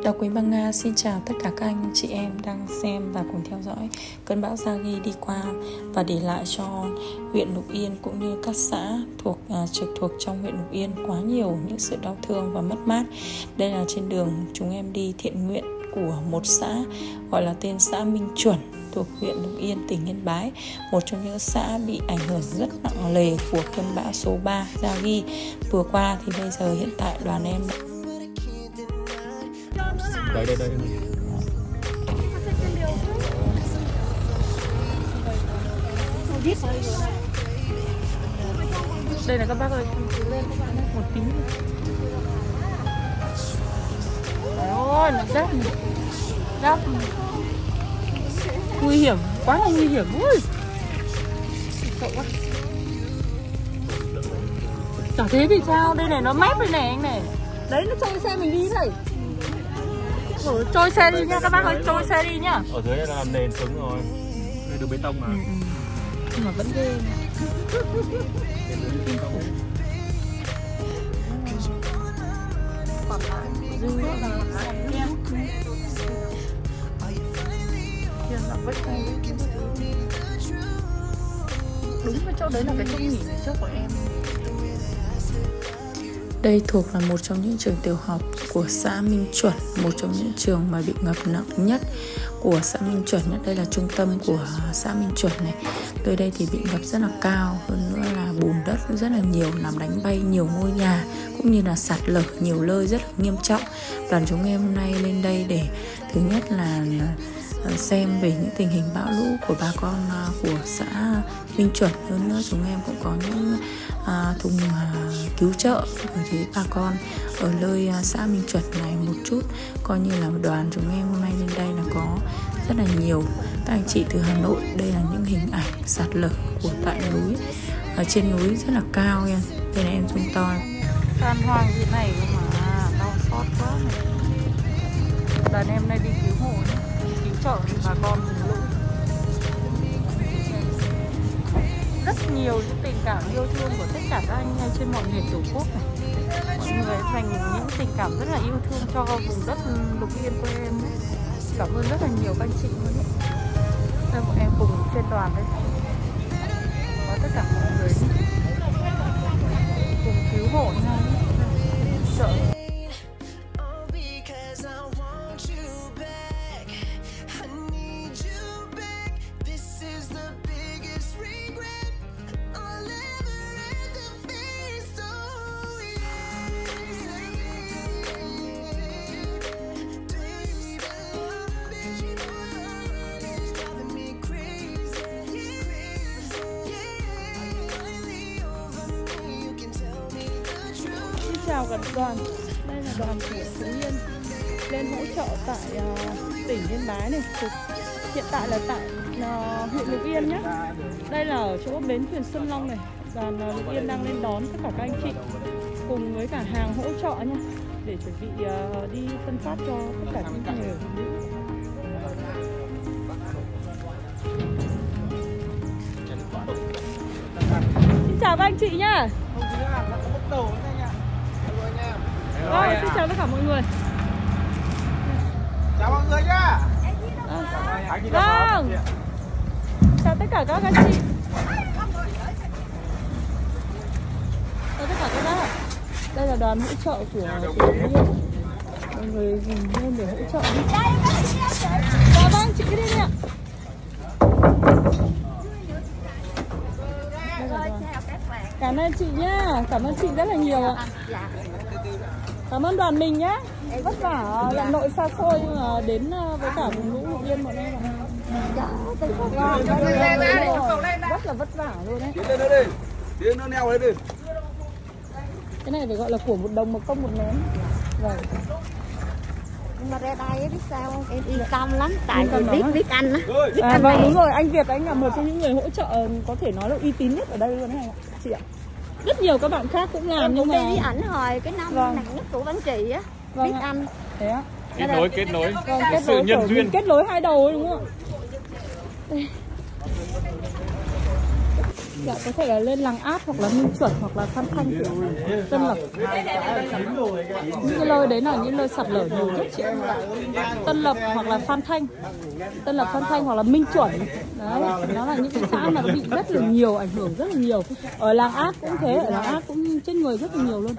Đào Quý Bang Nga xin chào tất cả các anh chị em đang xem và cùng theo dõi cơn bão Yagi đi qua và để lại cho huyện Lục Yên cũng như các xã trực thuộc trong huyện Lục Yên quá nhiều những sự đau thương và mất mát. Đây là trên đường chúng em đi thiện nguyện của một xã gọi là tên xã Minh Chuẩn thuộc huyện Lục Yên, tỉnh Yên Bái, một trong những xã bị ảnh hưởng rất nặng nề của cơn bão số 3 Yagi vừa qua. Thì bây giờ hiện tại đoàn em đây đây là các bác ơi, lên các bạn một tí. Ôi, nó đắp nguy hiểm, quá là nguy hiểm. Ui, sợ quá. Chả thế thì sao, đây này nó mép đây này anh này. Đấy, nó trôi xe mình đi này. Trôi xe đi nha các bác ơi, trôi xe đi nhá. Ở dưới là làm nền cứng rồi, đây đường bê tông mà. Nhưng mà vẫn ghê. Còn lại dư là em kia là vết này. Đúng cái chỗ đấy là cái chỗ nghỉ ngày trước của em. Đây thuộc là một trong những trường tiểu học của xã Minh Chuẩn, một trong những trường mà bị ngập nặng nhất của xã Minh Chuẩn nhất. Đây là trung tâm của xã Minh Chuẩn này. Tới đây thì bị ngập rất là cao, hơn nữa là bùn đất rất là nhiều, làm đánh bay nhiều ngôi nhà cũng như là sạt lở nhiều nơi rất là nghiêm trọng. Đoàn chúng em hôm nay lên đây để thứ nhất là xem về những tình hình bão lũ của bà con của xã Minh Chuẩn. Hơn nữa chúng em cũng có những thùng cứu trợ với bà con ở nơi xã Minh Chuẩn này một chút. Coi như là đoàn chúng em hôm nay lên đây là có rất là nhiều các anh chị từ Hà Nội. Đây là những hình ảnh sạt lở của tại núi, ở trên núi rất là cao em. Đây là em zoom to. Tan hoang như này mà đau xót quá này. Đoàn em nay đi cứu hộ nhé, cứu trợ bà con vùng lũ. Rất nhiều những tình cảm yêu thương của tất cả các anh trên mọi miền Tổ quốc này. Mọi người dành những tình cảm rất là yêu thương cho vùng đất Lục Yên quê em. Cảm ơn rất là nhiều các anh chị luôn đấy. Đây bọn em cùng trên đoàn đây, có tất cả mọi người cùng cứu hộ nhau, trợ. Chào cả đoàn, đây là đoàn của Phú Yên lên hỗ trợ tại tỉnh Yên Bái này. Hiện tại là tại huyện Lục Yên nhé. Đây là ở chỗ bến thuyền Xuân Long này. Đoàn Lục Yên đang lên đón tất cả các anh chị cùng với cả hàng hỗ trợ nhé, để chuẩn bị đi phân phát cho tất cả những người. Xin chào các anh chị nhá. Vâng, xin chào tất cả mọi người. Chào mọi người nhá. Vâng. Chào tất cả các anh chị. Chào tất cả các bác. Đây là đoàn hỗ trợ của mọi người dùng lên để hỗ trợ đi. Dạ vâng, chị cứ đi đi ạ. Cảm ơn chị nhá, cảm ơn chị rất là nhiều ạ. Cảm ơn đoàn mình nhá. Vất vả Hà Nội xa xôi nhưng mà đến với cả vùng lũ Lục Yên bọn em rất là vất vả luôn đấy. Tiến lên nữa đi, tiến nó neo lên đi. Cái này phải gọi là của một đồng một công một nén. Vâng. Nhưng mà ra đây biết sao không? Em yên tâm lắm, tại vì biết anh á. Vâng, đúng rồi, anh Việt anh là một trong những người hỗ trợ có thể nói là uy tín nhất ở đây luôn đấy chị ạ. Rất nhiều các bạn khác cũng làm em nhưng mà đi với ảnh hồi cái năm nặng nhất của Văn Trị á, biết anh. Thế á? Kết nối. Vâng, kết sự nối nhân duyên. Kết nối hai đầu ấy, đúng không ạ? Dạ, có thể là lên Làng Át hoặc là Minh Chuẩn hoặc là Phan Thanh, Tân Lập. Những cái lơi đấy là những lơi sạt lở nhiều nhất chị. Tân Lập hoặc là Phan Thanh, Tân Lập, Phan Thanh hoặc là Minh Chuẩn. Đấy, nó là những cái xã mà bị rất là nhiều, ảnh hưởng rất là nhiều. Ở Làng Át cũng thế, ở Làng Át cũng chết người rất là nhiều luôn.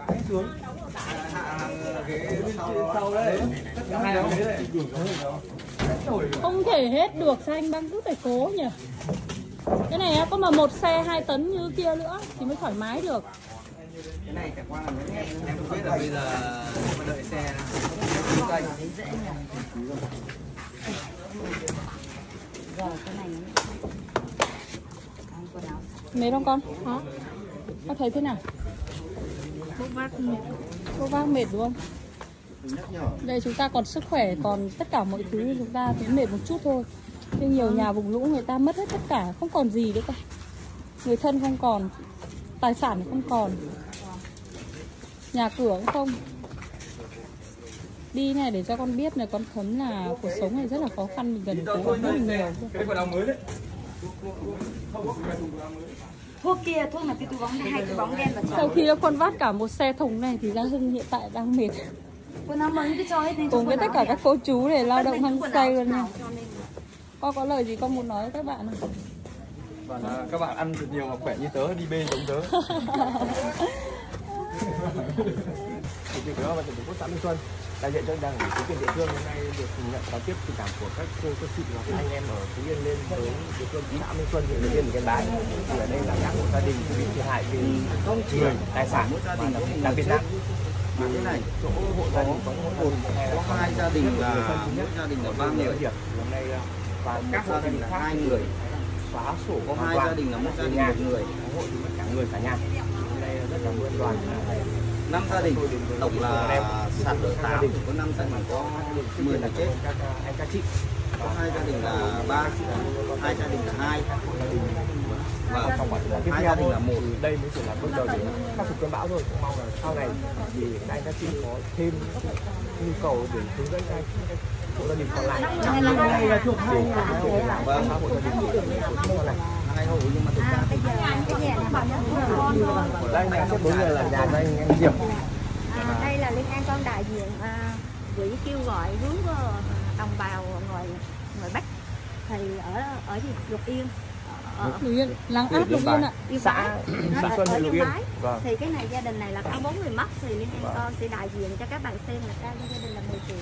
Không thể hết được, sao anh Băng cứ phải cố nhỉ? Cái này có mà một xe 2 tấn như kia nữa thì mới thoải mái được. Cái này chẳng qua là em không biết là bây giờ đợi xe đây. Mệt không con? Hả? Con thấy thế nào? Bốc vác mệt đúng không? Đây chúng ta còn sức khỏe, còn tất cả mọi thứ chúng ta thấy mệt một chút thôi. Nhưng nhiều nhà vùng lũ người ta mất hết tất cả, không còn gì nữa cả. Người thân không còn, tài sản không còn, nhà cửa cũng không. Đi này để cho con biết là con thấm là cuộc sống này rất là khó khăn, mình cần cố gắng rất là nhiều. Thuốc kia, thuốc là cái túi bóng này, 2 túi bóng đen và Sau khi con vác cả một xe thùng này thì Gia Hưng hiện tại đang mệt. Cùng với tất cả các cô chú để lao động hăng say luôn nha. Con có lời gì con muốn nói với các bạn không? Và là các bạn ăn thật nhiều và khỏe như tớ, đi bê giống tớ. Chủ tịch Ủy ban Mặt trận Tổ quốc xã Minh Xuân đại diện cho Đảng ủy chính quyền địa phương hôm nay được nhận đón tiếp tình cảm của các cô các chị và các anh em ở Phú Yên lên tới địa phương xã Minh Xuân huyện Việt Yên Yên Bái. Thì ở đây là các hộ gia đình bị thiệt hại về người, tài sản, đặc biệt nặng. Mà thế này, Chỗ hộ gia đình có có 2 gia đình là mỗi gia đình là 3 người. Hôm nay và Các gia đình là 2 người. xóa sổ Có 2 gia đình là mỗi gia đình 1 người. Hộ thì mất cả người cả nhà. Hôm nay rất cảm ơn đoàn 5 gia đình, tổng là sạt lở 8, có 5 gia đình có 10 là chết. anh các chị. Có 2 gia đình là 3, 2 gia đình là 2. Và Trong quá trình tiếp 2 theo gia đình là 1. đây mới chỉ là bước đầu để khắc phục cơn bão thôi. Cũng mong là sau này thì anh các chị có thêm nhu cầu để hướng dẫn các hộ gia đình còn lại. Đây là thuộc 2 nhà. Vâng, hộ gia đình còn lại. 2 hộ nhưng mà thực ra bây giờ cái nhà này bảo con Ở đây nhà xếp 4 người là nhà của anh Diệp. đây là Liên An con đại diện gửi kêu gọi hướng đồng bào ngoài Bắc thì ở Lục Yên, Lục Yên, Làng Át Lục Yên ạ. Xã Xuân huyện Lục Yên. Vâng. Thì cái này gia đình này là có 4 người mất thì Liên An con sẽ đại diện cho các bạn xem là cao cho gia đình là 10 triệu.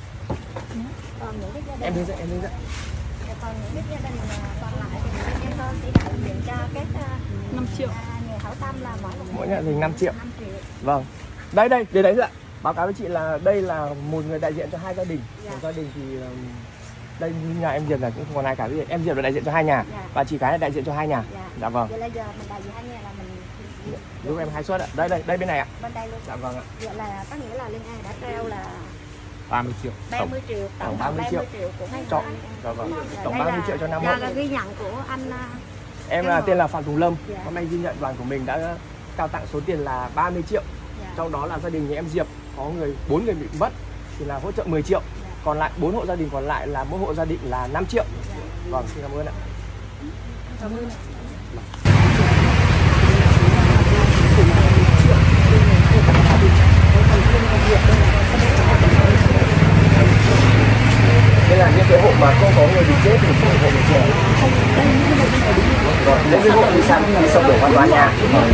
Còn những cái gia đình Em hướng dẫn. Còn những cái gia đình còn lại thì Liên An con sẽ đại diện cho các 5 triệu. Người hảo tâm là Mỗi nhà thì 5 triệu. 5 triệu. Vâng. Đây để đấy ạ. Báo cáo với chị là đây là một người đại diện cho 2 gia đình. Một gia đình thì đây nhà em Diệp là cũng không còn ai cả. Em Diệp là đại diện cho 2 nhà và chị Cái là đại diện cho 2 nhà. Dạ vâng. Vậy là giờ mình đại diện 2 nhà là mình Giúp em 2 suất ạ. Đây bên này ạ. bên đây luôn. Dạ vâng ạ. Vậy là có nghĩa là Liên An đã treo là 30 triệu. 30 triệu, tổng 30 triệu của hai Chọn. hộ. Dạ vâng. Tổng 30 triệu cho 5 hộ. Là ghi nhận của anh. Em là tên là Phạm Tùng Lâm. Hôm nay ghi nhận đoàn của mình đã trao tặng số tiền là 30 triệu. Trong đó là gia đình nhà em Diệp có 4 người bị mất thì là hỗ trợ 10 triệu. Còn lại 4 hộ gia đình còn lại là mỗi hộ gia đình là 5 triệu. Vâng, xin cảm ơn ạ. Cảm ơn. Đây là những cái hộ mà không có người bị chết thì không hộ bị chết. Đây cái hộ bị sạt thì sập đổ hoàn toàn nhà.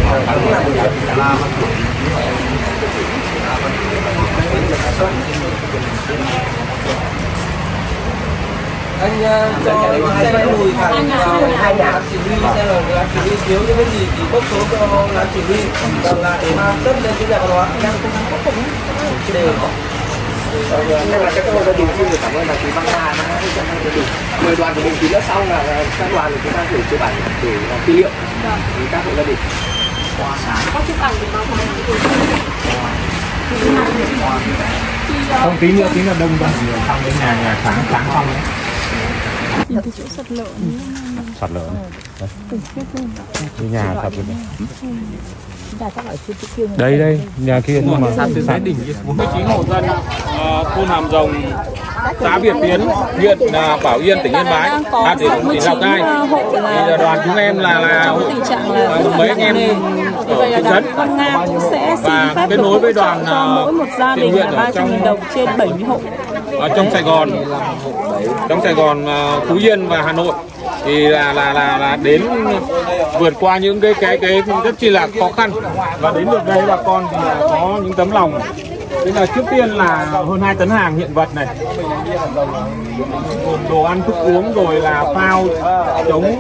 anh cho xe lùi thẳng vào 2 nhà. chỉ huy xe là chỉ huy thiếu những cái gì thì bốc số cho là chỉ huy còn lại mà tất lên cái nhà văn hóa đang cố gắng khắc phục đều Đây là các hộ gia đình xin được cảm ơn là chị Văn Hà đã hỗ trợ gia đình. Mời đoàn của mình tí nữa sau là các đoàn của chúng ta gửi cho bản để tư liệu với các hộ gia đình. Có chụp ảnh để báo cáo. Không, tí nữa đông vào xong đến nhà sáng xong đấy. Nhìn cái chỗ sạt lở Sạt lở cái nhà sạt rồi. Đây nhà kia nhưng mà Từ đỉnh 49 hộ dân thôn Hàm Rồng, xã Việt Tiến, huyện Bảo Yên, tỉnh Yên Bái, tỉnh Lào Cai. Thì đoàn chúng em là mấy anh em ở thị trấn và kết nối với đoàn mỗi một gia đình là 300.000 đồng trên 70 hộ. Ở trong Sài Gòn, Phú Yên và Hà Nội thì là đến vượt qua những cái rất chi là khó khăn và đến được đây bà con thì có những tấm lòng. Thế là trước tiên là hơn 2 tấn hàng hiện vật này, đồ ăn thức uống rồi là phao chống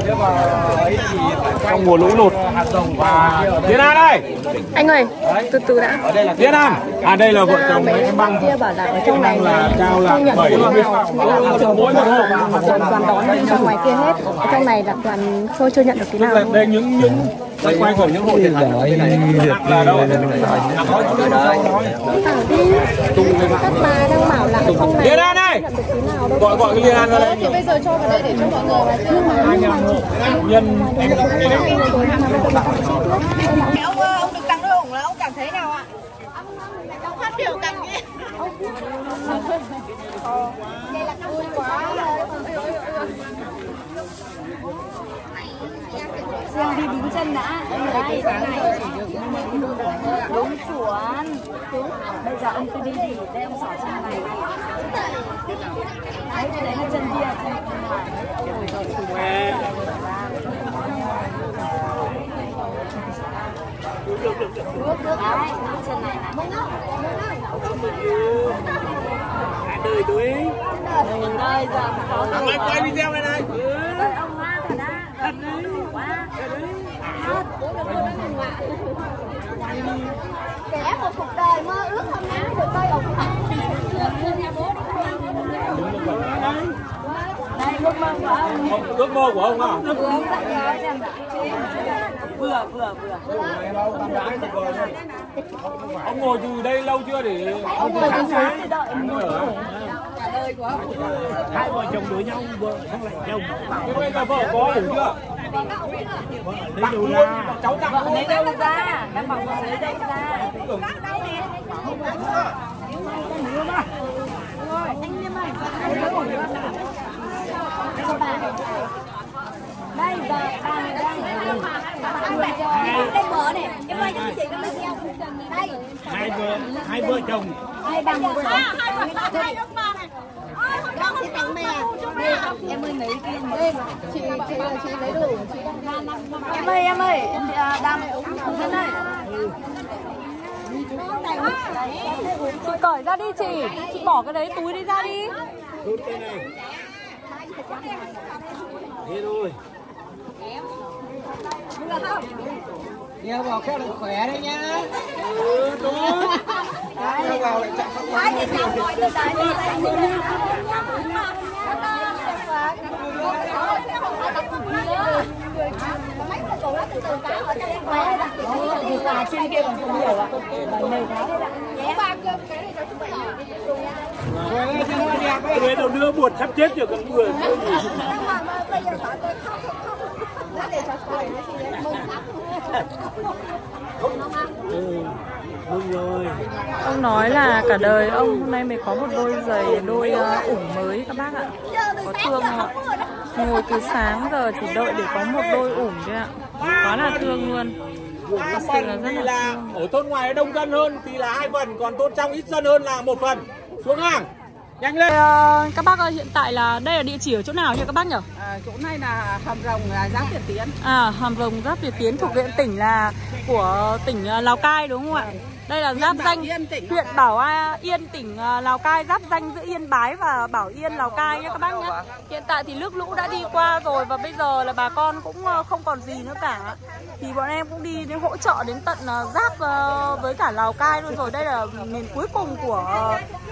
trong mùa lũ lụt. Và Liên An đây, Anh ơi, từ từ đã. Liên An, đây là vợ chồng mấy em băng Kia bảo là ở trong này là cao là 70 mỗi một hộ. toàn đón đi ra ngoài kia hết. Ở trong này là toàn chưa nhận được cái nào. Đây những quay của những hộ thiệt hại là đâu? Các bà đang bảo là không này. Liên An đây. Gọi cái Liên An ra đây. Thì bây giờ cho vào đây để cho mọi người vào chứ mà. Nhân em như nào? Ông được tặng đôi ủng là ông cảm thấy nào ạ? Ông phát biểu tặng kia. Đây là vui quá. Dương đi đứng chân đã. Đây, cái này đúng chuẩn. Bây giờ ông cứ đi đi, đây ông xỏ chân này. Đấy, cái đấy là chân kia, chân ngoài. Đấy, chân này này. Đời túi. Đây giờ Mày quay video này này. ông hoa thật á. Thật đấy. Quá. Kẻ một cuộc đời mơ ước không ngắn được tôi ủng hộ. Đây ước mơ của ông. Ước mơ của ông à? Vừa. Ông ngồi từ đây lâu chưa để Ông ngồi từ suối thì đợi hai vợ chồng đuổi nhau không lại chồng. Thế bây giờ vợ có đủ chưa? Lấy đủ ra. Cháu tặng vợ lấy đâu ra? Đang bảo vợ lấy đâu ra? Anh Liêm ơi, đây giờ bà đang đây bờ này, em ơi cho chị cái lấy nhau. Đây. Hai vợ chồng. Hai bằng hai ông bà này. Con sẽ tặng mẹ. Em ơi lấy kia. Chị lấy đủ, chị em ơi, đam thân ơi. Chị cởi ra đi chị bỏ cái đấy túi đi ra đi. Rút cái này. Thế thôi. Đeo vào khéo được khỏe đấy nhá. Tốt. Đeo vào lại chặn không phải. Trên kia còn không nhiều ạ. Người đầu đưa buồn sắp chết rồi còn buồn. Ông nói là cả đời ông hôm nay mới có một đôi giày ủng mới các bác ạ. Có thương không ạ? Ngồi từ sáng giờ chỉ đợi để có một đôi ủng thôi ạ. Quá là thương luôn. Thật sự là rất là thương. Ở thôn ngoài đông dân hơn thì là 2 phần, còn thôn trong ít dân hơn là 1 phần. Xuống hàng. Nhanh lên. Các bác ơi, hiện tại là đây là địa chỉ ở chỗ nào nhỉ các bác nhỉ? Chỗ này là Hàm Rồng, Giáp Việt Tiến. Hàm Rồng, Giáp Việt Tiến thuộc huyện tỉnh là của tỉnh Lào Cai đúng không ạ? Đây là giáp danh huyện Bảo Yên, tỉnh Lào Cai, giáp danh giữa Yên Bái và Bảo Yên, Lào Cai nhé các bác nhé. Hiện tại thì nước lũ đã đi qua rồi và bây giờ là bà con cũng không còn gì nữa cả. Thì bọn em cũng đi đến hỗ trợ đến tận giáp với cả Lào Cai luôn rồi. Đây là miền cuối cùng của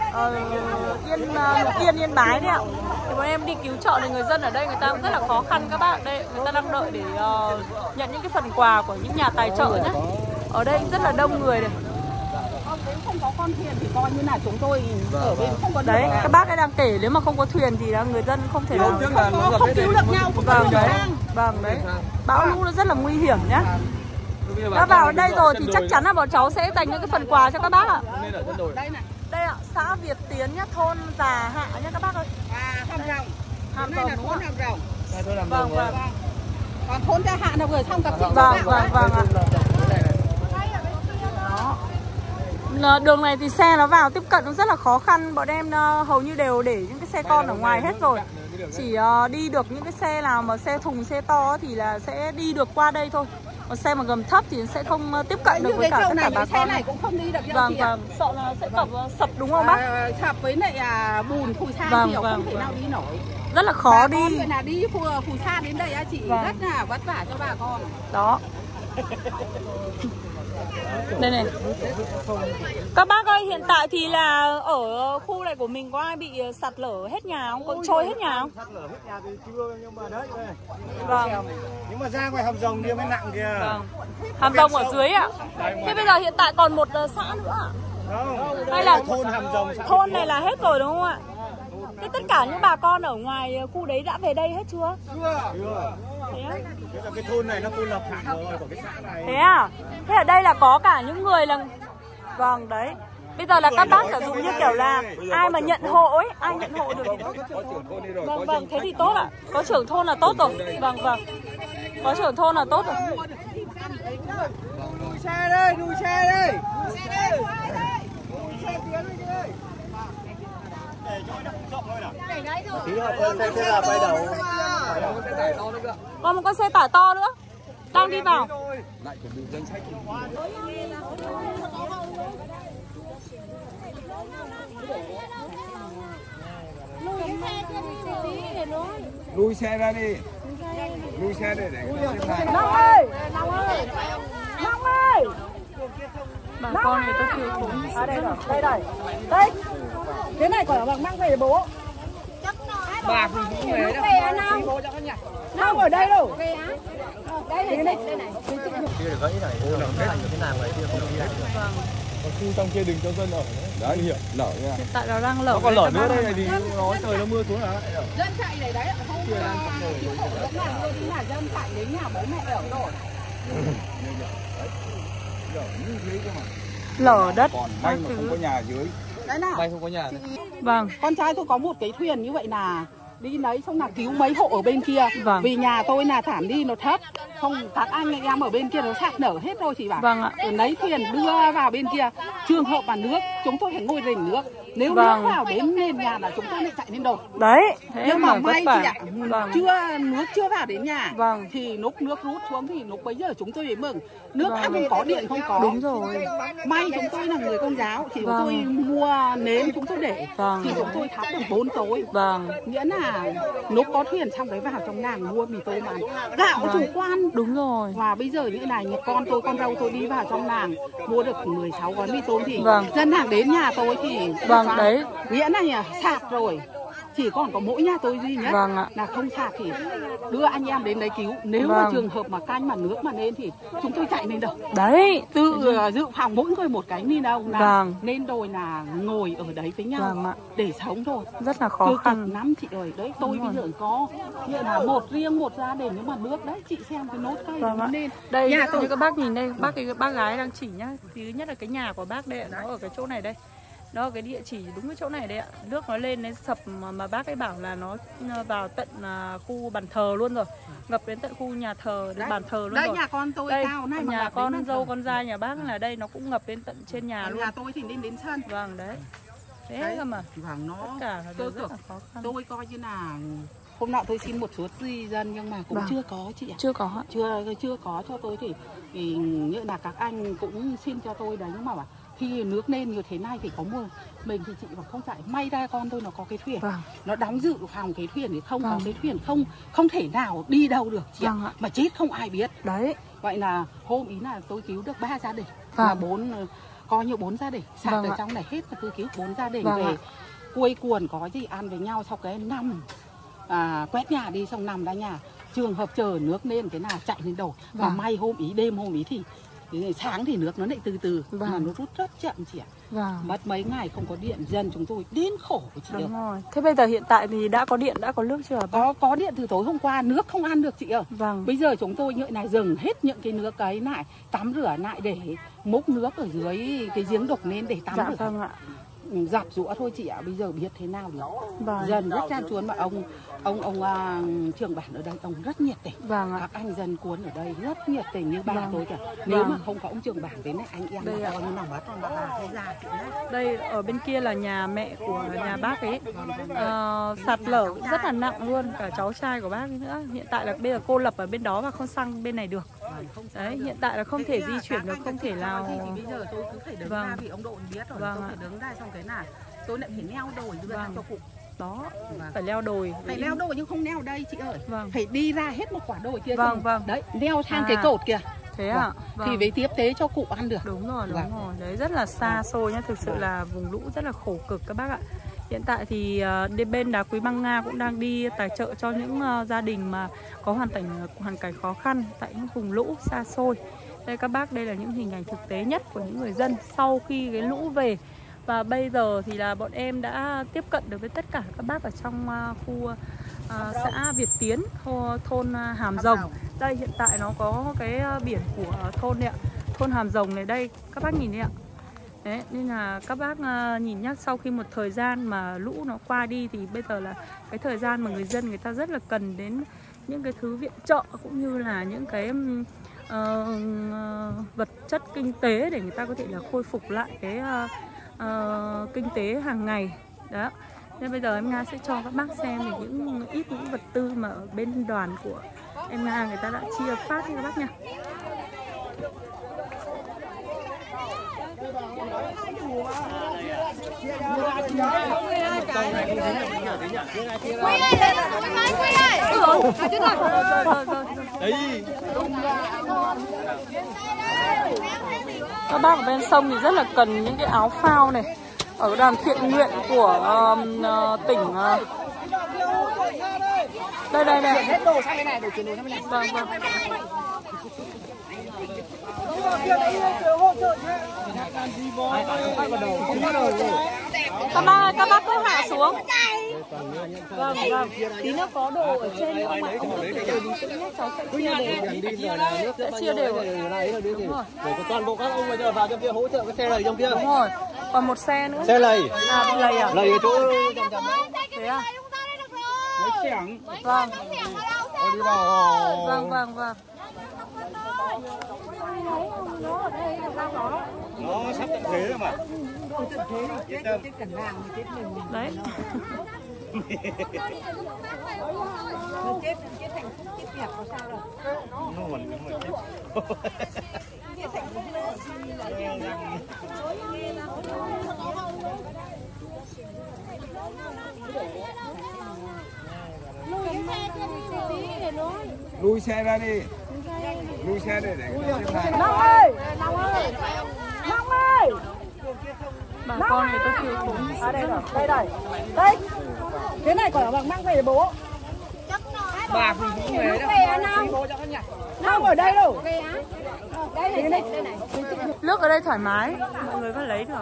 Yên Bái đấy ạ. Thì bọn em đi cứu trợ thì người dân ở đây người ta cũng rất là khó khăn các bác. Đây người ta đang đợi để nhận những cái phần quà của những nhà tài trợ nhé. Ở đây rất là đông người này. Không có con thuyền thì coi như là chúng tôi ở bên không có đấy các bác ấy đang kể nếu mà không có thuyền thì là người dân không thể nào không cứu được nhau. Vâng đấy bão lũ nó rất là nguy hiểm nhá. Đã vào đây rồi thì chắc chắn là bọn cháu sẽ dành những cái phần quà cho các bác ạ. Đây ạ. xã Việt Tiến nhá, thôn Già Hạ nhá các bác ơi. Hàm Rồng. Hàm Đây Rồng là đúng thôn không? Hàm Rồng. Vâng vâng. Còn thôn Gia Hạ là vừa xong các chị. Vâng vâng ạ. Đó. Đường này thì xe nó vào tiếp cận nó rất là khó khăn. Bọn em hầu như đều để những cái xe con ở ngoài hết rồi. Chỉ đi được những cái xe nào mà xe thùng, xe to thì là sẽ đi được qua đây thôi. Còn xe mà gầm thấp thì sẽ không tiếp cận được với cả tất cả bà con. Xe này cũng không đi được đâu Vâng chị ạ. vâng, sợ là sẽ sập đúng không bác? Sập với lại bùn phù sa Vâng, nhiều vâng, không thể nào đi nổi. Rất là khó Bà đi. con người là đi phù sa đến đây á chị, Vâng. rất là vất vả cho bà con. Đó. Đây này. Các bác ơi, hiện tại thì là ở khu này của mình có ai bị sạt lở hết nhà không? Có trôi hết nhà không? Sạt lở hết nhà thì chưa, nhưng mà đấy. Vâng. Nhưng mà ra ngoài Hàm Rồng kia mới nặng kìa. Vâng. Hàm Rồng ở dưới ạ. Thế bây giờ hiện tại còn một xã nữa ạ? Không, hay là thôn Hàm Rồng. Thôn này là hết rồi đúng không ạ? Thế tất cả những bà con ở ngoài khu đấy đã về đây hết chưa? Chưa. Thế á? Thế là cái thôn này nó cô lập hẳn rồi của cái xã này. Thế à? Thế ở đây là có cả những người là... Vâng đấy. Bây giờ là các bác sử dụng như kiểu là ai mà nhận hộ ấy, ai nhận hộ được thì tốt. Vâng vâng, thế thì tốt ạ. Có trưởng thôn là tốt rồi. Vâng vâng. Có trưởng thôn là tốt rồi. Đuổi xe đây, đuổi xe đây. Đuổi xe đây. Đuổi xe tiến lên đây. Để cho nó rộng thôi nào. Để đấy rồi. Tí nữa xe là quay đầu. Còn một con xe tải to nữa đang đi vào. Lại chuẩn bị danh sách. Lùi xe ra đi. Lùi xe để xếp hàng. Long ơi, Long ơi, Long ơi. Bà con này tất thiếu thốn. Đây rồi, đây. Cái này quả bằng mang về để bố. Bà thì cũng về đó. Long ở đây đâu. Kia được gãy này, ô là hết cái nàng này kia không đi hết. Còn khu trong kia đừng cho dân ở nữa. Đấy hiểu, lở nha. Hiện tại nó đang lở. Nó còn lở nữa đây này thì nó trời nó mưa xuống hả? Dân chạy này đấy, không cứu hộ lúc nào luôn, tí là dân chạy đến nhà bố mẹ ở rồi. Lở đất. Còn may mà không có nhà dưới. Đấy nào. May không có nhà. Vâng. Con trai tôi có một cái thuyền như vậy là đi lấy xong là cứu mấy hộ ở bên kia. Vâng. Vì nhà tôi là thảm đi nó thấp. Không các anh em ở bên kia nó sạt nở hết rồi chị bảo. Vâng ạ. Rồi lấy thuyền đưa vào bên kia. Trường hợp mà nước chúng tôi phải ngồi rình nước. Nếu Vâng. nước vào đến nền nhà là chúng tôi lại chạy lên đồi. Đấy. Thế Nhưng mà vất may vả. chị ạ, Vâng. nước chưa vào đến nhà. Vâng. Thì lúc nước rút xuống thì lúc bấy giờ chúng tôi mới mừng. Nước Vâng. ăn không có, điện không có. Đúng rồi. May chúng tôi là người Công giáo thì chúng Vâng. tôi mua nến chúng tôi để. Vâng. Thì chúng tôi thắp được 4 tối. Vâng. Nghĩa là lúc có thuyền xong đấy vào trong nàng mua mì tôm ăn. Gạo chủ quan. Đúng rồi. Và bây giờ như này con dâu tôi đi vào trong nàng mua được 16 gói mì tôm thì Vâng. dân hàng đến nhà tôi thì Vâng, đấy. nghĩa là nhà sạt rồi. Chỉ còn có mỗi nhà tôi duy nhất Vâng ạ. là không sạt thì đưa anh em đến đấy cứu. Nếu mà Vâng. trường hợp mà canh mà nước mà lên thì chúng tôi chạy lên đâu. Đấy. Tự dự phòng mỗi người một cái ni đâu là Vâng. lên đồi là ngồi ở đấy với nhau Vâng ạ. để sống thôi. Rất là khó Cứ khăn. cực lắm chị ơi. Đấy tôi bây giờ có như là riêng một gia đình nhưng mà nước đấy chị xem cái nốt cây Vâng nó ạ. lên. Đây Nhà tôi như các bác nhìn đây, bác gái đang chỉ nhá. Thứ nhất là cái nhà của bác đây, nó ở cái chỗ này đây. Nó ở cái địa chỉ đúng cái chỗ này đây ạ. Nước nó lên đến sập mà bác ấy bảo là nó vào tận khu bàn thờ luôn rồi. Ngập đến tận khu nhà thờ, đến bàn thờ luôn Đây rồi. nhà con tôi Đây, cao này mà nhà ngập con đến dâu bàn thờ. con trai nhà bác là đây nó cũng ngập đến tận trên nhà luôn. Nhà tôi thì lên đến sân. Vâng đấy. Thế Đấy. cơ mà. Vâng, nó Tất cả là cơ đều rất cực. là khó khăn. Tôi coi như là hôm nọ tôi xin một số di dân nhưng mà cũng Vâng. chưa có chị ạ. Chưa có ạ. Chưa có cho tôi thì như là các anh cũng xin cho tôi đấy nhưng mà bảo khi nước lên như thế này thì có mua mình thì chị bảo không chạy, may ra con tôi nó có cái thuyền. Vâng. Nó đóng dự phòng cái thuyền thì không Vâng. có cái thuyền không thể nào đi đâu được chị Vâng ạ. ạ. Mà chết không ai biết. Đấy. Vậy là hôm ý là tôi cứu được 3 gia đình. Vâng. Là 4 coi như 4 gia đình. Sạt Vâng ở ạ. trong này hết là tôi cứu 4 gia đình Vâng về. ạ. Cuối cuồng có gì ăn với nhau sau cái nằm quét nhà đi xong nằm ra nhà. Trường hợp chờ nước lên cái nào chạy lên đầu. Và Vâng. may đêm hôm ý thì sáng thì nước nó lại từ từ Vâng. mà nó rút rất chậm chị ạ. Vâng. Mất mấy ngày không có điện dân chúng tôi đến khổ chị ơi. Đúng rồi. Thế bây giờ hiện tại thì đã có điện, đã có nước chưa? Có điện từ tối hôm qua, nước không ăn được chị ơi. Vâng. Bây giờ chúng tôi như này dừng hết những cái nước ấy lại, tắm rửa lại để múc nước ở dưới cái giếng đục lên để tắm Dạ rửa. vâng ạ. giặt giũa thôi chị ạ. Bây giờ biết thế nào được. Vâng. Dân rất chan chuốn, mà ông trưởng bản ở đây ông rất nhiệt tình. Vâng ạ. Các anh dân cuốn ở đây rất nhiệt tình như ba tôi kìa. Nếu mà không có ông trưởng bản đến này, anh em đây coi như nào mất con bà hay già chị đấy. Đây ở bên kia là nhà mẹ của nhà bác ấy. Sạt lở rất là nặng luôn, cả cháu trai của bác ấy nữa. Hiện tại là bây giờ cô lập ở bên đó và không sang bên này được. Đấy, hiện tại là không thể di chuyển được, không thể nào. Thì bây giờ tôi cứ phải đứng ra vì ông Độ biết rồi. Tôi phải đứng ra xong cái này tôi lại phải leo đồi đưa ra cho cụ. Đó, phải leo đồi. Phải leo đồi nhưng không leo đây chị ơi. Vâng. Phải đi ra hết một quả đồi kia. Vâng, vâng. Đấy, leo sang cái cột kìa. Thế ạ? Vâng. Thì mới tiếp tế cho cụ ăn được. Đúng rồi, đúng rồi. Đấy, rất là xa xôi nhá. Thực sự là vùng lũ rất là khổ cực các bác ạ. Hiện tại thì bên Đá Quý Băng Nga cũng đang đi tài trợ cho những gia đình mà có hoàn cảnh khó khăn tại những vùng lũ xa xôi. Đây các bác, đây là những hình ảnh thực tế nhất của những người dân sau khi cái lũ về. Và bây giờ thì là bọn em đã tiếp cận được với tất cả các bác ở trong khu xã Việt Tiến, thôn Hàm Rồng. Đây hiện tại nó có cái biển của thôn này ạ. Thôn Hàm Rồng này đây, các bác nhìn đây ạ. Đấy, nên là các bác nhìn nhá, sau khi một thời gian mà lũ nó qua đi thì bây giờ là cái thời gian mà người dân người ta rất là cần đến những cái thứ viện trợ cũng như là những cái vật chất kinh tế để người ta có thể là khôi phục lại cái kinh tế hàng ngày. Đó. Nên bây giờ em Nga sẽ cho các bác xem về những vật tư mà ở bên đoàn của em Nga người ta đã chia phát cho các bác nha. Các bác ở bên sông thì rất là cần những cái áo phao này. Ở đoàn thiện nguyện của tỉnh đây. Hết đồ sang bên này để chuyển đồ sang bên này. Vâng vâng. Các bác cứ hạ xuống. Vâng vâng. Tí nữa có đồ ở trên nữa mà ông để bình tĩnh nhé, cháu sẽ chia đều. Để toàn bộ các ông bây giờ vào trong kia hỗ trợ cái xe lầy trong kia. Đúng rồi. Còn một xe nữa. Xe lầy. À, lầy à? Lầy ở chỗ chằm đấy. Thế à? Lấy xẻng. Vâng. Đi vào. Vâng vâng vâng. Nó sắp tận thế rồi mà. Đấy. Chết thành phúc chết đẹp có sao đâu. Lui xe ra đi. Lui xe để Long ơi! Long ơi! Long ơi! Bà con này tôi thiếu thốn. À đây rồi, đây. Đây. Cái này còn bằng mang về bố. bà cũng về đó. Long ở đây đâu. Đây này. Nước ở đây thoải mái, mọi người có lấy được.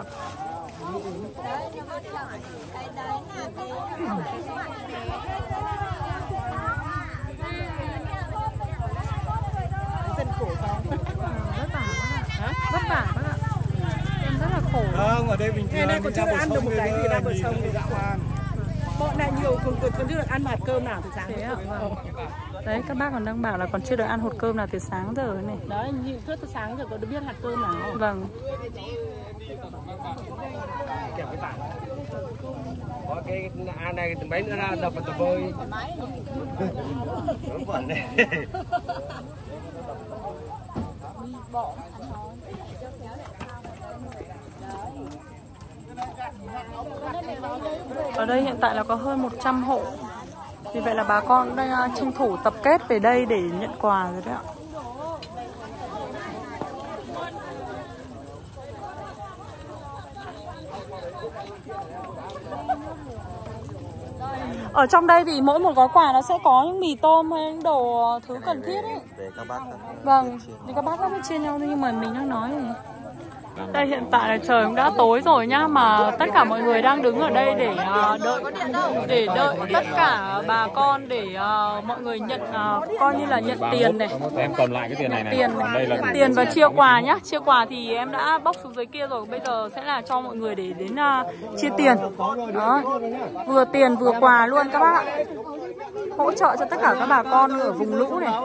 Dân khổ không? Vất vả bác ạ. Em rất là khổ. Không, ở đây bình thường. Đây còn chưa được ăn được một cái gì ra bờ sông thì dã man. Bọn này nhiều còn chưa được ăn hạt cơm nào từ sáng. Thế ạ, vâng. Đấy, các bác còn đang bảo là còn chưa được ăn hột cơm nào từ sáng giờ này. Đấy, như từ sáng giờ có được biết hạt cơm nào không? Vâng. Kẹp cái bảng. Có cái ăn này từng bấy nữa ra đập vào tờ vơi. Đúng bẩn đấy. Ở đây hiện tại là có hơn 100 hộ. Vì vậy là bà con đang tranh thủ tập kết về đây để nhận quà rồi đấy ạ. Ở trong đây thì mỗi một gói quà nó sẽ có những mì tôm hay những đồ thứ cần thiết ấy. Để các bác Vâng, thì các bác có biết chia nhau thôi, nhưng mà mình đang nói này. Đây hiện tại là trời cũng đã tối rồi nhá, mà tất cả mọi người đang đứng ở đây để đợi tất cả bà con để mọi người nhận coi như là nhận tiền này. Em cầm lại cái tiền này này. Đây là Tiền và chia quà nhá. Chia quà thì em đã bóc xuống dưới kia rồi, bây giờ sẽ là cho mọi người để đến chia tiền. Đó. Vừa tiền vừa quà luôn các bác ạ. Hỗ trợ cho tất cả các bà con ở vùng lũ này.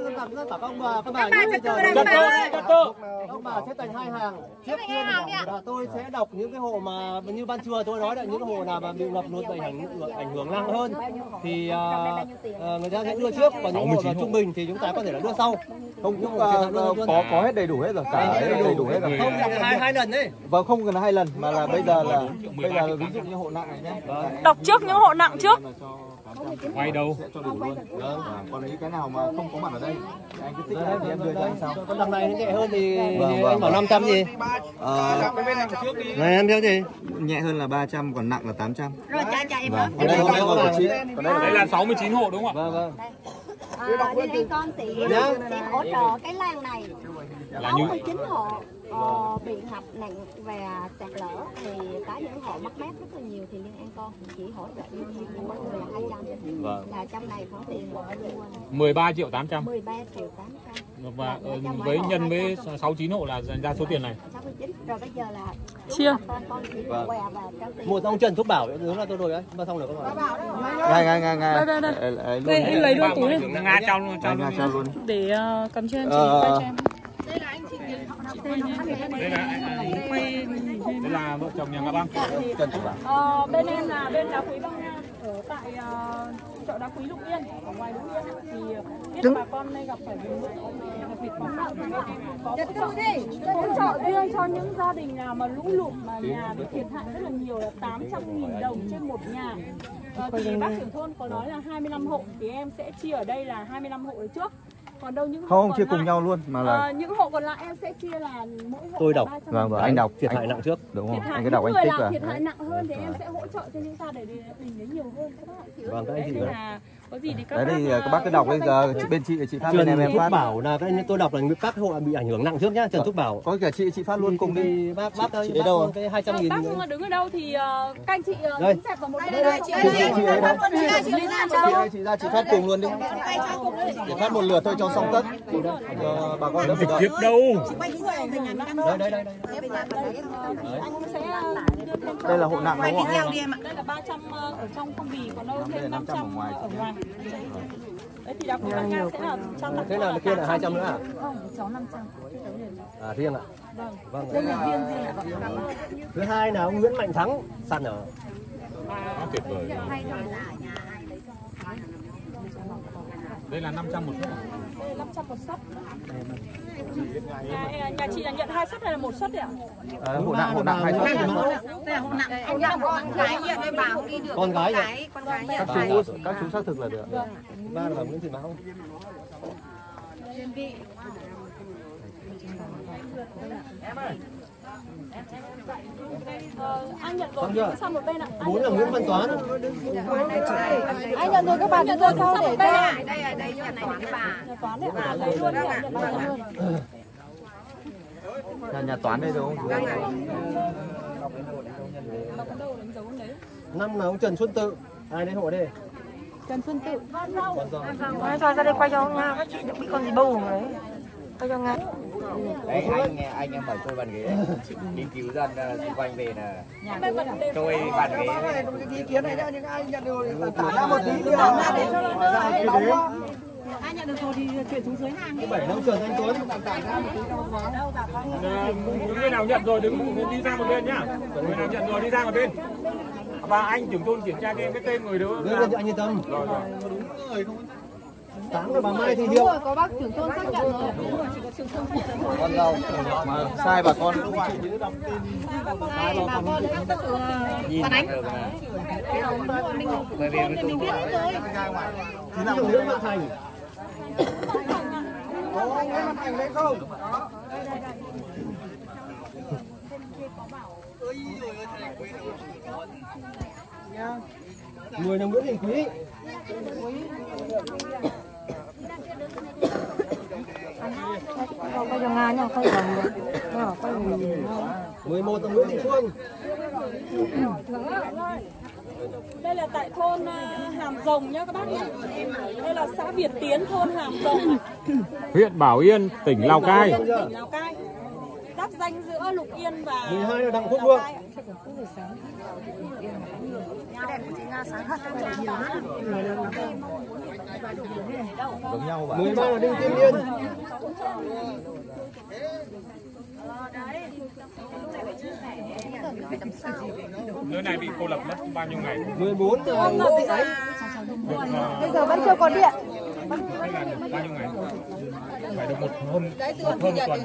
Ông bà xếp thành hai hàng. Trước tiên là tôi sẽ đọc những cái hộ mà như ban trưa tôi nói là những cái hộ nào mà bị ngập lụt ảnh hưởng nặng hơn thì người ta sẽ đưa trước, còn những hộ mà trung bình thì chúng ta có thể là đưa sau. Không có hết đầy đủ hết rồi, cả đầy đủ hết rồi. Không hai lần đấy. Vâng, không cần 2 lần mà là bây giờ là ví dụ như hộ nặng này nhé. Đọc trước những hộ nặng trước. quay đâu sẽ cho đủ luôn. Còn những cái nào mà không có mặt ở đây anh cứ tích lại thì em đưa cho anh sau. Con đằng này nó nhẹ hơn thì anh bảo 500 gì? Này em theo gì? Nhẹ hơn là 300, còn nặng là 800. Rồi chạy em Vâng. Đây là chị. Đây là 69 hộ đúng không ạ? Vâng vâng. Nên anh con sẽ hỗ trợ cái làng này Là 69 hộ bị ngập nặng và sạt lở, thì có những hộ mất mát rất là nhiều thì Liên An Con chỉ hỗ trợ như mỗi người là 200. Vâng. Là trong này khoản tiền bao nhiêu? 13 triệu 800. 13 triệu 800. Và với nhân với 69 hộ là dành ra số tiền này. 69. Rồi bây giờ là chia. con chỉ quà và trao tiền. Một ông Trần Thúc Bảo đúng là tôi rồi đấy, mà xong rồi các bạn. Ngay. Đây anh lấy luôn túi này. Nga trao luôn. Để cầm trên chị quay cho em. Đây là vợ chồng nhà Ngọc Băng. Trần Thúc Bảo. Bên em là bên Đá Quý Băng Nha, ở tại chợ Đá Quý Lục Yên, ở ngoài Lục Yên thì biết bà con đây gặp phải vùng lũ đặc biệt khó khăn, bên em có hỗ trợ riêng cho những gia đình nào mà lũ lụt mà nhà bị thiệt hại rất là nhiều là 800.000 đồng trên một nhà. Thì bác trưởng thôn có nói là 25 hộ thì em sẽ chia ở đây là 25 hộ đấy trước. Còn đâu những hộ Không còn chia lại, cùng nhau luôn mà là những hộ còn lại em sẽ chia là mỗi hộ tôi đọc. Vâng, anh đọc thiệt hại nặng trước. Đúng không? Thiệt hại, Anh cứ đọc anh người tích nào vào. thiệt hại nặng hơn thì em sẽ hỗ trợ cho những gia đình đấy nhiều hơn các bác. Vâng, các anh chị là có gì thì các Đấy bác thì các bác cứ đọc bây giờ bên chị phát bên Trần em Thúc phát. Bảo là cái tôi đọc là các hộ bị ảnh hưởng nặng trước nhá. Trần Thúc Bảo Có cả chị phát luôn cùng đi. bác ơi, chị đâu? cái 200.000 bác đứng ở đâu thì các anh chị đây. xẹp vào một Chị ra chị phát cùng luôn đi. Để phát một lượt thôi cho xong tất. Bà con đỡ phải đợi. Tiếp đâu? Đây. Đây là hộ nặng đúng không ạ? Đây là 300 ở trong phong bì, còn đâu thêm 500 ở ngoài. Đấy thì Đá Quý Băng Nha sẽ là 100. Thế nào kia là 200 nữa à? Không, cháu 500. À riêng ạ. Vâng. Đây là riêng gì ạ? Thứ hai là ông Nguyễn Mạnh Thắng săn ở. Tuyệt vời. Đây là 500 một suất. Đây là 500 một suất. Nhà chị là nhận 2 suất hay là 1 suất đấy ạ? Hộ nặng 2 suất. Anh nhận con gái nhận với bà không đi được. Con gái Các chú xác thực là được. Ba là Nguyễn Thị Mão. Anh nhận rồi sang một bên ạ. 4 là Nguyễn Văn Toán. Anh nhận rồi các bạn nhận rồi sau để đây ạ. đây nhận này cái bà. Nhà Toán đấy ạ. Lấy luôn đi ạ. Là nhà Toán đây đúng không? Năm là ông Trần Xuân Tự. Ai đấy hộ đây? Trần Xuân Tự. Nói cho ra đây quay cho ông nha, các chị đừng bị con gì bầu đấy. Quay cho ngay. Đấy anh em mời tôi bàn ghế. Nghiên cứu dân xung quanh về là tôi bàn ghế. Ý kiến này nhá, những ai nhận được tả ra một tí đi. Ai nhận được rồi thì chuyển xuống dưới hàng đi. 7 năm Trần Anh Tuấn. Người nào nhận rồi đừng đi ra một bên nhá. Người nào nhận rồi đi ra một bên. Và anh trưởng thôn kiểm tra cái tên người đó. Anh yên tâm. Sáng rồi bà Mai thì Hiệu. Có bác trưởng thôn xác nhận rồi. Con dâu mà sai bà con cũng Sai bà con các sự phản ánh. Bởi vì mình biết hết rồi. Thì là Nguyễn Văn Thành. có anh Nguyễn Văn Thành đấy không? Người là Nguyễn Đình Quý. Quay cho Nga nha, quay vòng rồi. Quay 11 là Nguyễn Thị Phương. Đây là tại thôn Hàm Rồng nhá các bác nhé. Đây là xã Việt Tiến, thôn Hàm Rồng, Huyện Bảo Yên, tỉnh Lào Cai. tỉnh Lào Cai. Giáp danh giữa Lục Yên và 12 là Đặng Quốc Vương. Giống nhau bạn. 13 là Đinh Tiên Yên. Nơi này bị cô lập mất bao nhiêu ngày? 14 là Nguyễn Thị Ánh. bây giờ vẫn chưa có điện. Hay là được bao nhiêu ngày? Phải được một hơn tuần.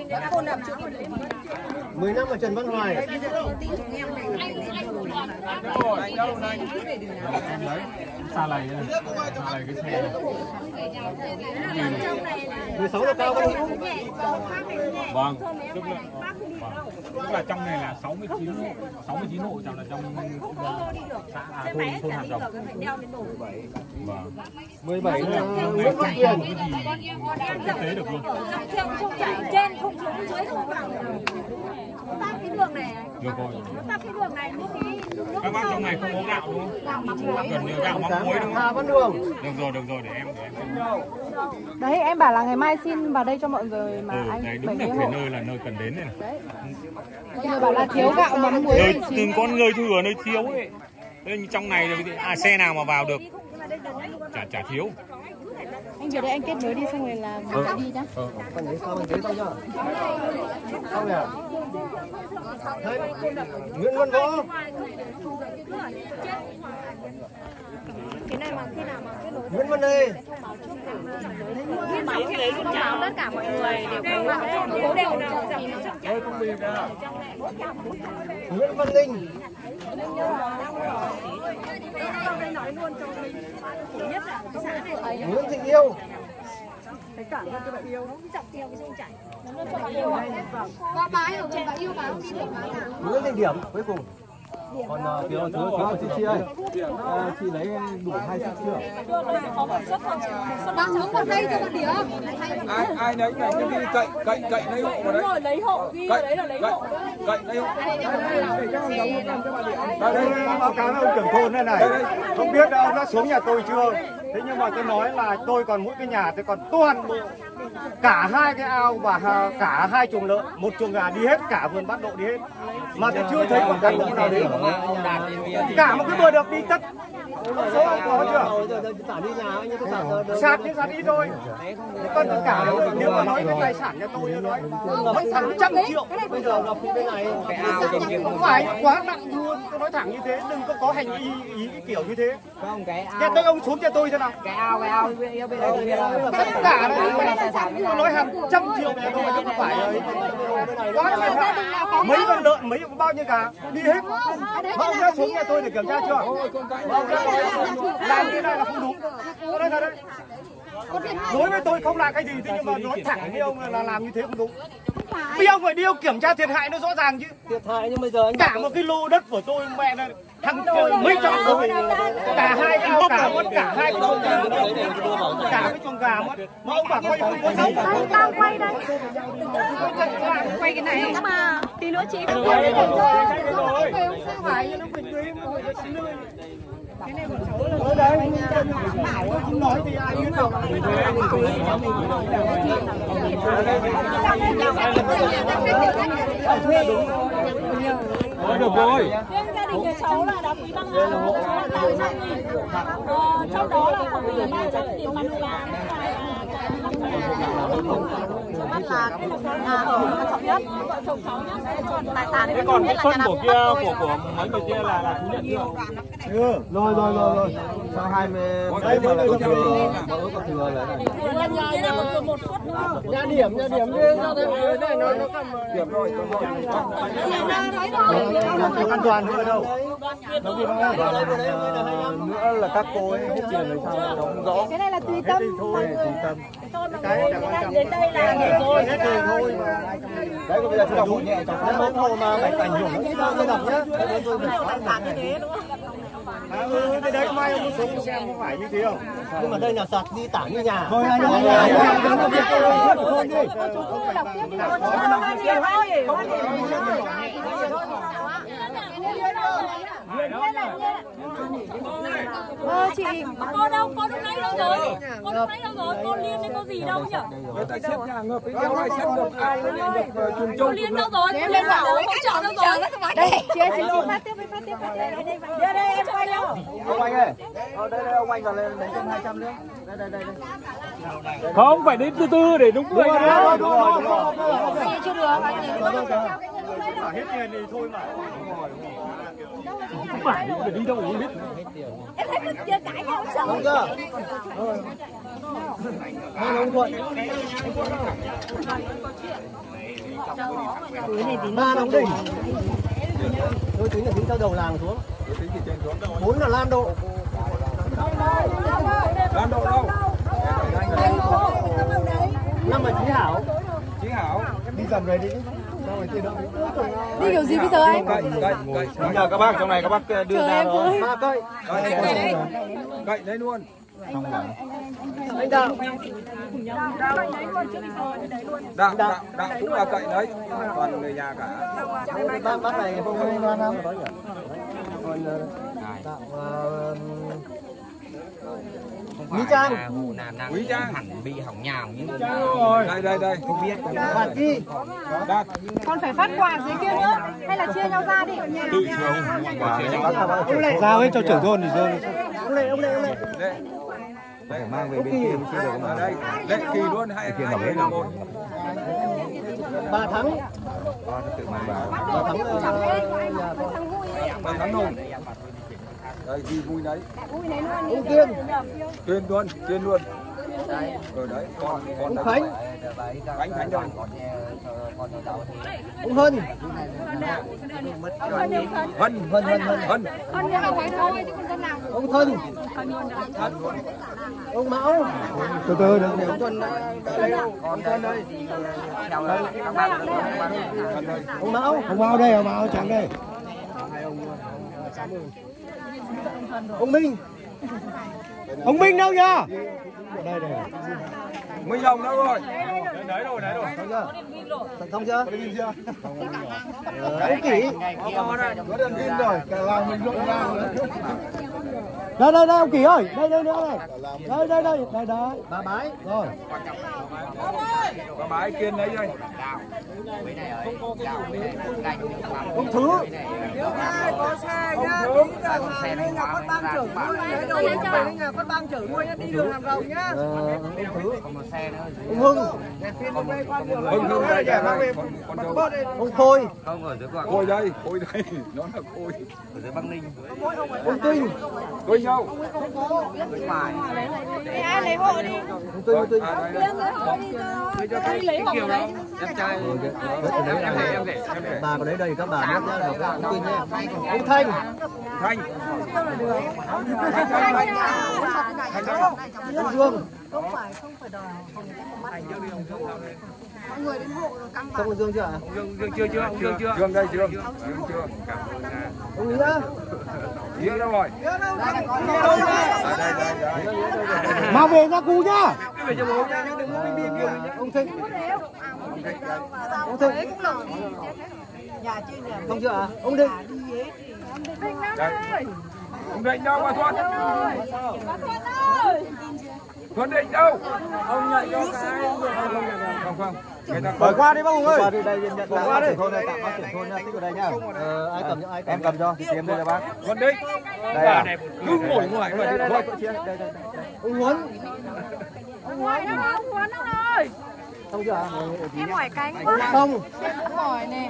15 là Trần Văn Hoài. Xa này cái xe này. 16 là Cao Văn Hữu. Vâng, tức là trong này là 69 hộ là trong xã thôn Hàm Rồng. Vâng. 17 là Nguyễn Văn Quyền. Thực tế được luôn. Không chạy trên, không xuống dưới, không vào. Tắt cái đường này. Được rồi. Tắt cái đường này. Các bác trong này không có gạo đúng không? Gần như gạo mắm muối đúng Hà không? Văn Đường. Được rồi để em. Đấy em bảo là ngày mai xin vào đây cho mọi người mà anh Đấy đúng là cái nơi là nơi cần đến này. đấy. Mọi người bảo là thiếu gạo mắm muối. Nơi từng con người thừa nơi thiếu ấy. Nên trong này xe nào mà vào được chả thiếu. Anh về đây anh kết nối đi xong rồi là mình đi nhá. Phần đấy sao mình thấy thôi nhá. Sao nhỉ? Nguyễn Văn Võ. Cái này mà khi nào mà kết nối Nguyễn Văn Lê. máy cái đấy luôn chào tất cả mọi người đều đều nào Nguyễn Văn Linh. Nguyễn Thị Yêu. có bái ở trên bái yêu báo Nguyễn Thị Điểm cuối cùng. Còn thiếu chị ơi. Chị lấy đủ 2 suất chưa? đang hướng vào đây cho con đĩa. Ai lấy này cứ đi cậy lấy hộ vào đấy. rồi lấy hộ ghi vào đấy là lấy hộ. Cậy lấy hộ. Đây báo cáo với ông trưởng thôn đây này. Không biết ông đã xuống nhà tôi chưa? Thế nhưng mà tôi nói là tôi còn mỗi cái nhà tôi còn toàn bộ cả 2 cái ao và cả 2 chuồng lợn, 1 chuồng gà đi hết, cả vườn bát độ đi hết. Mà tôi chưa thấy một cán bộ nào đến. Cả một cái bờ đập đi tất. Số ông có chưa? Sạt đi thôi. Còn tất cả nếu mà nói cái tài sản nhà tôi nói mất hàng trăm triệu. Bây giờ ngập bên này. Không phải quá nặng luôn, tôi nói thẳng như thế, đừng có hành ý cái kiểu như thế. Không cái ao. Hiện đây ông xuống cho tôi xem nào. Cái ao bên đây. Tất cả đấy, nói hàng trăm triệu nhà tôi chứ không phải ấy. Mấy con lợn, mấy bao nhiêu cả đi hết. Ông đã xuống nhà tôi để kiểm tra chưa? Ông đã nói làm như này là không đúng. Tôi nói thật đấy. Đối với tôi không là cái gì, thế nhưng mà nói thẳng với ông là làm như thế không đúng. Bây ông phải đi kiểm tra thiệt hại nó rõ ràng chứ. Thiệt hại nhưng bây giờ anh cả một cái lô đất của tôi mẹ này thằng mấy trăm rồi, cả 2 cái ao cả mất, cả 2 cái chuồng gà mất, cả cái chuồng gà mất. Mà ông bảo coi không có giống. Đang quay đây. Quay cái này mà tí nữa chị Không nói thì ai biết đâu. Được rồi. riêng gia đình nhà cháu là đã quý băng 300.000. Trong đó là phòng tiền 300 tiền mặt là bắt là cái quan trọng nhất, vợ chồng cháu nhé, tài sản. Thế còn cái phân của kia của mấy người kia là thú nhận chưa? Rồi. Sao 20 đấy mà lại có thừa lại này. Một suất nữa. Nhà điểm ra thấy này nó cầm điểm rồi. An toàn nữa đâu. Nữa là các cô ấy hết tiền rồi sao nó không rõ. Cái này là tùy tâm. Cái Đến đây là được rồi. thôi. Đấy bây giờ chúng đọc nhẹ cho nó mẫu hồ mà phải ảnh hưởng đến tôi đọc nhá. Thế đấy mà mai ông xuống xem có phải như thế không? Nhưng mà đây là sạt đi tảng như nhà. Thôi anh chị con đâu, con lúc nãy đâu rồi? Con lúc nãy đâu rồi? Con Liên hay con gì đâu nhỉ? Người ta xếp nhà ngập, cái ai xếp ngập ai ngập chung chung. Con Liên đâu rồi? Con Liên bảo hỗ trợ đâu rồi? Đây, chị phát tiếp. Đây em quay đâu? Ông anh ơi. Đây ông anh vào lên lấy thêm 200 nữa. Đây. Không, phải đến từ từ để đúng người. Đúng rồi. Chưa được anh nhỉ? Hết tiền thì thôi mà. Không phải, đi đâu cũng biết. Em thấy mình chưa cãi nhau sợ. Đúng chưa? Ông Thuận. Ba đồng đỉnh. Tôi tính là tính theo đầu làng xuống. 4 là Lan Độ. Lan Độ đâu? 5 là Chí Hảo. Chí Hảo. Đi dầm về đi. Đi kiểu gì bây giờ anh? Cậy. Nhờ các bác trong này các bác đưa ra đó. Ma cây. Cậy đấy luôn. Anh Đạo. Đạo cũng là cậy đấy. Toàn người nhà cả. Bác này không Loan không? Quý Trang. Quý Trang hẳn bị hỏng nhào như đây không biết. Đạt chi? Đạt. Con phải phát quà dưới kia nữa hay là chia nhau ra đi? Tự chiều. Giao hết cho trưởng thôn thì Dương. Ông Lệ. Đây mang về bên kia chưa được mà đây. Lệ Kỳ luôn hai người là một. Bà Thắng. Tự mang vào. Bà Thắng Nùng. Đây gì vui đấy. Ông Kiên. Kiên luôn. Ở đấy con ông Khánh. Khánh đâu? Ông Hân. Hân. Ông Thân. Ông Mão. Từ từ được. Ông Thuần đây đâu? Ông Thuần đây. Ông Mão đây, ông Mão chẳng đây. Ông Minh. Ông Minh đâu nhá? Đây. Minh Hồng đâu rồi? Đấy rồi. Xong chưa? Ông Kỷ. Có đèn pin rồi, cả làng mình rộn ràng rồi. Đây ông Kỷ ơi, đây. Đây. Bà Bái. Rồi. Bà Bái Kiên đấy đây. Ông Thứ. Có xe nhá, đi nhà con bang trưởng nuôi đấy rồi, đi nhà con bang trưởng nuôi đi đường làm rồng nhá. Ông Thứ. Ông Hưng. Hưng đây mang về. Ông Khôi. Khôi đây, nó là Khôi. ở dưới Bắc Ninh. Ông Tuynh. Tuynh đâu? Ai lấy hộ đi. Ông Tuynh. Lấy hộ đấy. Em trai em để. Bà có đấy đây các bà biết nhá, ông Tuynh nhé. Ông Thanh. Ông Dương. Không phải đòi. Mọi người đến hộ rồi căng vào. Xong Dương chưa ạ? Dương đây chưa? Ông Nghĩa. Nghĩa đâu rồi? Mang về nha cu nhá. Ông Thịnh. Nhà trên nhà. Không chưa ạ? Ông Định. Ông Định đâu mà Thuận? Thuận Định đâu? Ông nhảy cho cái. Không. Mời qua đi bác Hùng ơi. Qua đi đây nhận qua đi. Thôn này tạm bác trưởng thôn nha, tích vào đây nhá. Ai cầm cho ai em cầm cho. Em đây cho bác. Thuận Định. Đây à. Cứ ngồi ngoài mà đi thôi. Đây. Ông Huấn. Ông Huấn đâu rồi? Xong chưa ạ? Em mỏi cánh quá. Xong. Mỏi nè.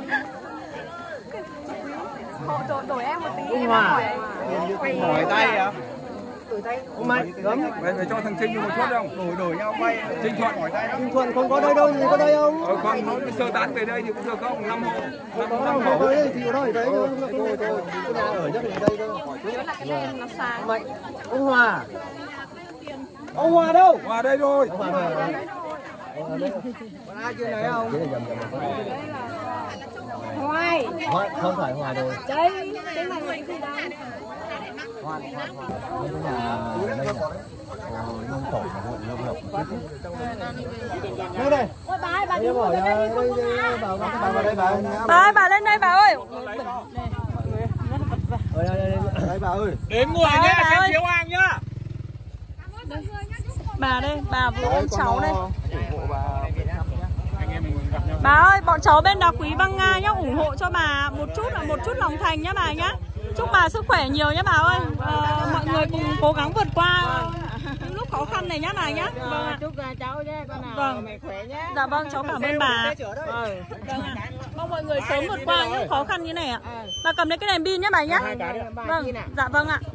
Đổi em một tí. Ông Hòa. Mỏi tay à? Ông Mạnh. Gấm. Phải cho thằng Trinh một chút không? Đổi nhau quay. Trinh Thuận mỏi tay. Trinh Thuận không có đây đâu, có đây không? Còn nó sơ tán về đây thì cũng được không? 5 hộ. Không có đây thì có đây đấy thôi. Cái nào ở nhất là đây thôi. Nhớ là cái đèn nó sáng. Mạnh. Ông Hòa. Ông Hòa đâu? Hòa đây rồi. Ông Hòa đây. Còn ai chưa này không? Hoài. Không phải Hòa rồi. Đây, cái này là cái gì đây? Đây đây. Bà lên đây bà ơi. Đây bà ơi. Đến người nhá, xem chiếu hàng nhá. Bà đây, bà với em cháu đây. Bà ơi, bọn cháu bên Đá Quý Băng Nga nhá, ủng hộ cho bà một chút lòng thành nhá bà nhá. Chúc bà sức khỏe nhiều nhá bà ơi. Mọi người cùng cố gắng vượt qua những lúc khó khăn này nhá bà nhá. Vâng ạ. Chúc cháu nhé, con nào vâng. mẹ khỏe nhé. Dạ vâng, cháu cảm ơn bà. Vâng ạ. Mong mọi người sớm vượt qua những khó khăn như này ạ. Bà cầm lấy cái đèn pin nhá bà nhá. Vâng, dạ vâng ạ.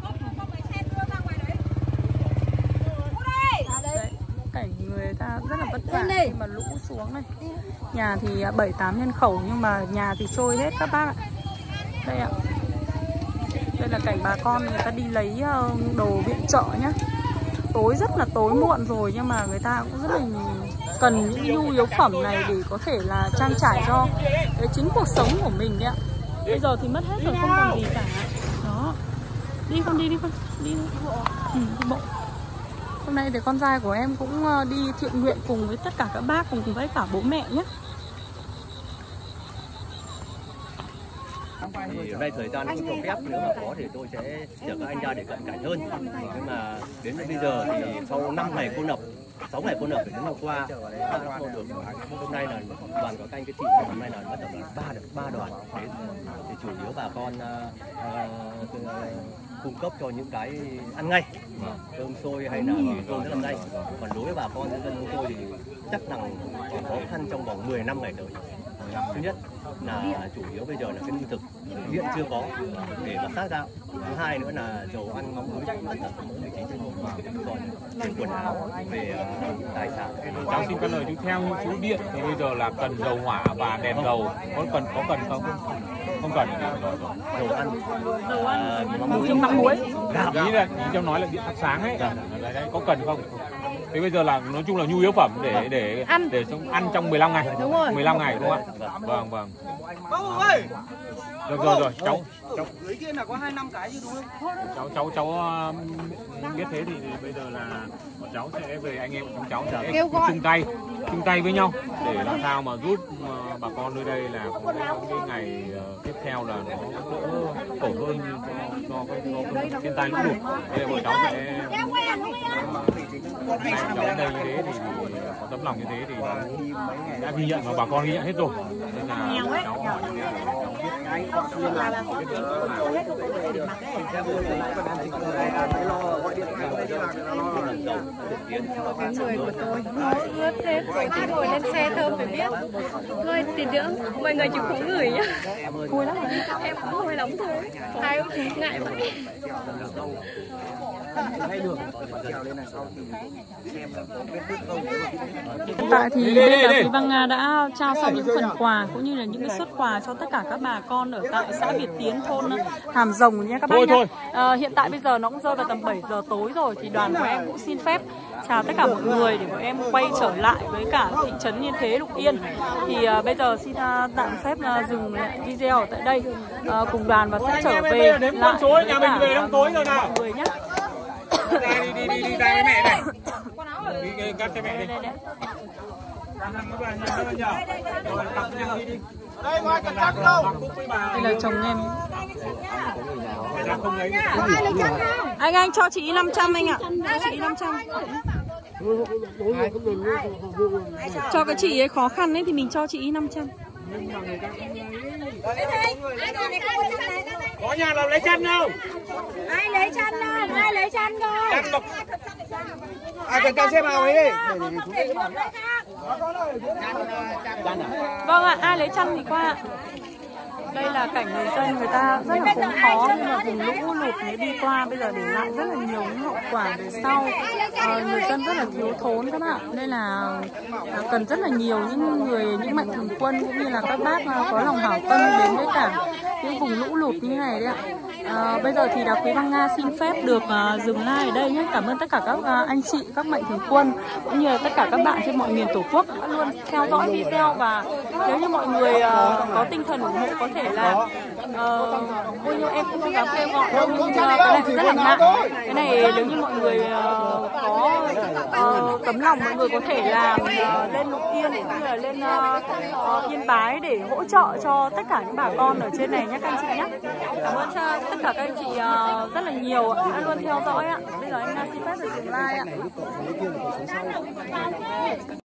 Đấy, cảnh người ta rất là vất vả khi mà lũ xuống này. Nhà thì 7-8 nhân khẩu nhưng mà nhà thì trôi hết các bác ạ. Đây ạ. Đây là cảnh bà con người ta đi lấy đồ viện trợ nhá. Tối rất là tối muộn rồi nhưng mà người ta cũng rất là cần những nhu yếu phẩm này để có thể là trang trải cho cái chính cuộc sống của mình đấy ạ. Bây giờ thì mất hết rồi, không còn gì cả. Đó. Đi con, đi con. Đi bộ. Đi bộ. Hôm nay thì con trai của em cũng đi thiện nguyện cùng với tất cả các bác, cùng với cả bố mẹ nhé. Thì hôm nay thời gian không cho phép, nếu mà có thì tôi sẽ chở các anh ra để cận cảnh hơn. Nhưng mà đến bây giờ thì sau 5 ngày cô lập, 6 ngày cô lập thì đến hôm qua đã không được. Hôm nay là đoàn của các anh cái chị hôm nay là bắt đầu là 3 đoàn đến, thì chủ yếu bà con cung cấp cho những cái ăn ngay, cơm xôi hay là mì tôm rất là nhanh. Còn đối với bà con nhân dân chúng tôi thì chắc là còn khó khăn trong vòng 10 năm ngày tới. Thứ nhất là chủ yếu bây giờ là cái lương thực hiện chưa có để mà xác đạo. Thứ hai nữa là dầu ăn mắm muối tất cả các món 19 trên còn về quần áo, về tài sản. Cháu xin trả lời tiếp theo như chú điện thì bây giờ là cần dầu hỏa và đèn dầu, có cần không? Không cần. Dầu ăn, mắm muối. Ý là cháu nói là điện thắp sáng ấy, đấy, có cần không? Thế bây giờ là nói chung là nhu yếu phẩm để ăn trong 15 ngày. Đúng rồi. 15 ngày đúng không ạ? Vâng vâng. Rồi cháu dưới kia là có 25 cái chứ đúng không? cháu biết thế thì bây giờ là bọn cháu sẽ về, anh em chúng cháu sẽ chung tay với nhau để làm sao mà giúp bà con nơi đây là có cái ngày tiếp theo là nó đỡ khổ hơn cho cái thiên tai lũ lụt. Bây giờ bọn cháu sẽ cháu đến đây như thế thì có tấm lòng như thế thì đã ghi nhận và bà con ghi nhận hết rồi, nên là cháu hỏi như thế để cháu Cái người của tôi nó ướt hết rồi, thì ngồi lên xe thơm phải biết. Thôi tí nữa mọi người chịu khổ gửi nhá. Vui lắm. Em cũng hơi lắm thôi. Ai cũng ngại vậy. Hiện tại thì bên Đá Quý Băng Nga đã trao xong những phần quà cũng như là những cái suất quà cho tất cả các bà con ở tại xã Việt Tiến, thôn Hàm Rồng nha các bác nhé. Hiện tại bây giờ nó cũng rơi vào tầm 7 giờ tối rồi thì đoàn của em cũng xin phép chào tất cả mọi người để bọn em quay trở lại với cả thị trấn Yên Thế, Lục Yên. Thì bây giờ xin tạm phép dừng video tại đây cùng đoàn và sẽ trở về lại với nhà mình về đông tối rồi nào mọi người nhé. Đi ra với mẹ này. Đi cắt cho mẹ đi. Đây là chồng em. Anh cho chị 500 anh ạ. Cho chị 500. Cho cái chị ấy khó khăn ấy thì mình cho chị 500. Có nhà nào lấy chăn đâu? Ai lấy chăn đâu? Ai lấy chăn rồi? Ai cần xem nào ấy đi. Vâng ạ, ai lấy chăn thì qua ạ. Đây là cảnh người dân người ta rất là khốn khó nhưng mà vùng lũ lụt mới đi qua bây giờ để lại rất là nhiều những hậu quả về sau. Người dân rất là thiếu thốn các bạn, nên là cần rất là nhiều những mạnh thường quân cũng như là các bác có lòng hảo tâm đến với cả những vùng lũ lụt như này đấy ạ. Bây giờ thì Đá Quý Văn Nga xin phép được dừng live ở đây nhé. Cảm ơn tất cả các anh chị, các mạnh thường quân cũng như là tất cả các bạn trên mọi miền Tổ quốc đã luôn theo dõi video. Và nếu như mọi người có tinh thần ủng hộ có thể là bao nhiêu em cũng không dám kêu gọi đâu, nhưng cái này rất là ngại. Cái này nếu như mọi người có tấm lòng, mọi người có thể làm lên Lục Yên cũng như là lên Yên Bái để hỗ trợ cho tất cả những bà con ở trên này nhé các anh chị nhé. Cảm ơn cho tất cả các anh chị rất là nhiều đã luôn theo dõi ạ. Bây giờ anh xin phép được dừng live ạ.